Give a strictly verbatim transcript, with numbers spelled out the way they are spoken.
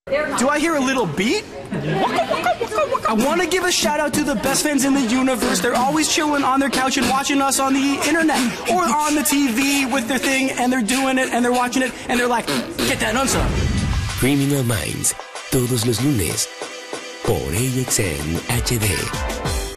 Do I hear a little beat? I want to give a shout out to the best fans in the universe. They're always chilling on their couch and watching us on the internet or on the T V with their thing, and they're doing it and they're watching it and they're like, get that unsub. Criminal Minds, todos los lunes por A X N H D.